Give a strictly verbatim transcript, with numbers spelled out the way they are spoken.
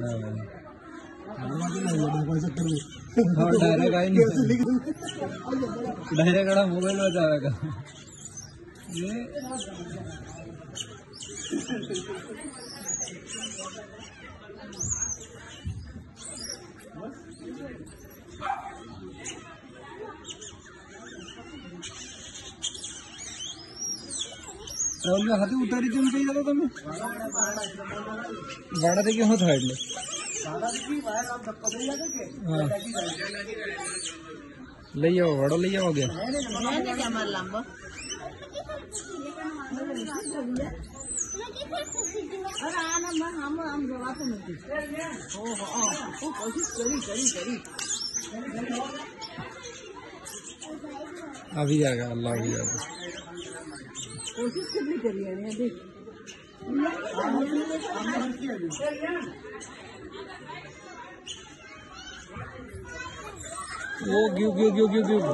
Direct आई नहीं, direct खड़ा mobile में जाएगा ये। राहुल हाथी उतारी तुम कहीं जाता तुम्हें भाड़ा देखिए हो था એટલે हाँ લઈ આવો વાડો લઈ આવો કે अभी जाएगा अल्लाह अभी जाएगा कोशिश कितनी करी है देख वो क्यों क्यों क्यों क्यों क्यों